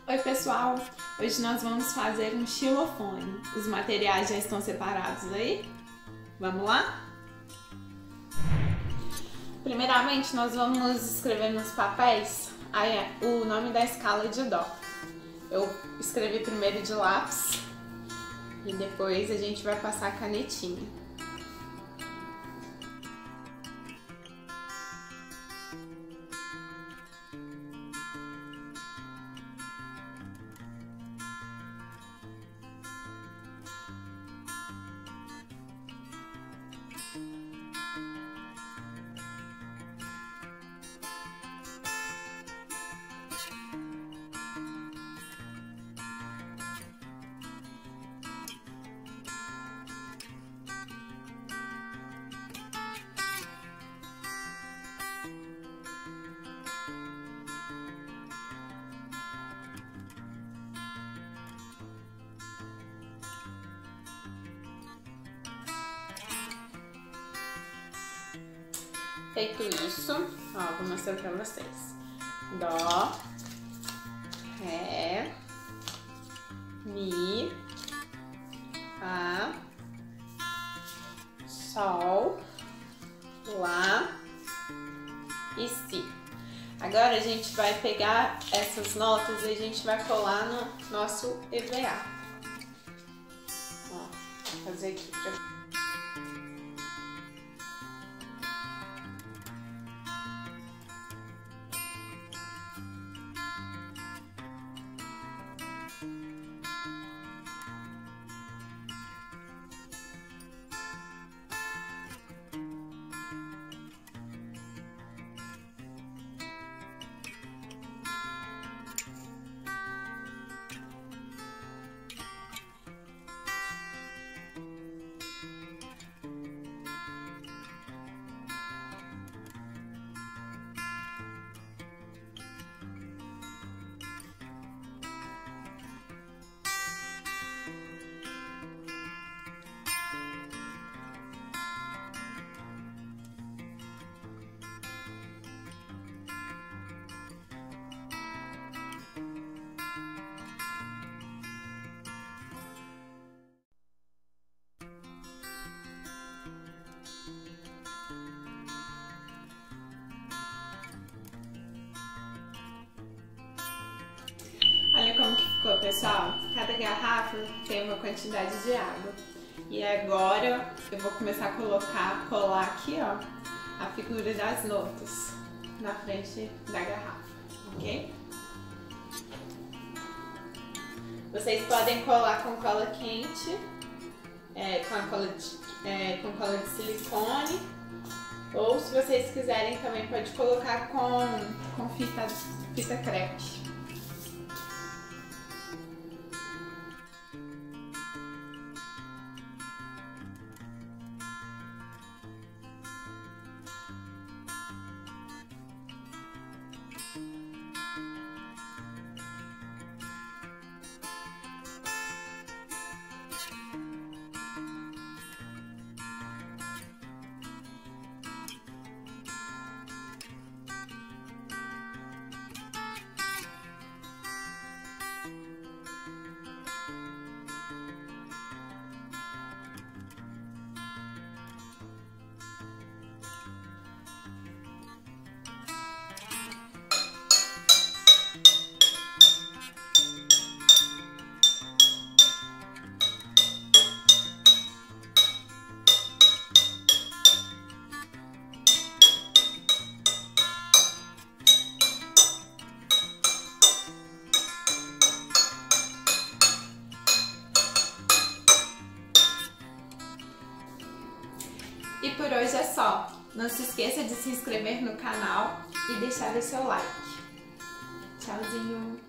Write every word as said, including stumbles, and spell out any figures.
Oi pessoal, hoje nós vamos fazer um xilofone. Os materiais já estão separados aí? Vamos lá? Primeiramente nós vamos escrever nos papéis o nome da escala de Dó. Eu escrevi primeiro de lápis e depois a gente vai passar a canetinha. Feito isso, ó, vou mostrar pra vocês. Dó, Ré, Mi, Fá, Sol, Lá e Si. Agora a gente vai pegar essas notas e a gente vai colar no nosso E V A. Ó, vou fazer aqui pra... Olha como que ficou, pessoal. Cada garrafa tem uma quantidade de água. E agora eu vou começar a colocar, colar aqui, ó, a figura das notas na frente da garrafa, ok? Vocês podem colar com cola quente, é, com, a cola de, é, com cola de silicone, ou se vocês quiserem também pode colocar com, com fita, fita crepe. E por hoje é só. Não se esqueça de se inscrever no canal e deixar o seu like. Tchauzinho!